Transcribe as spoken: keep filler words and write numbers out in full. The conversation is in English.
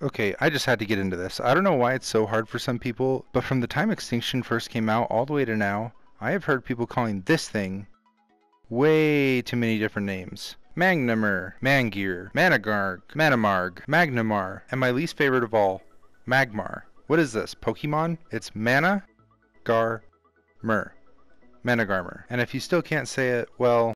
Okay, I just had to get into this. I don't know why it's so hard for some people, but from the time Extinction first came out all the way to now, I have heard people calling this thing way too many different names. Magnumr, Mangir, Managarg, Manamarg, Magnamar, and my least favorite of all, Magmar. What is this, Pokemon? It's Mana Gar Mer. Managarmr. And if you still can't say it, well,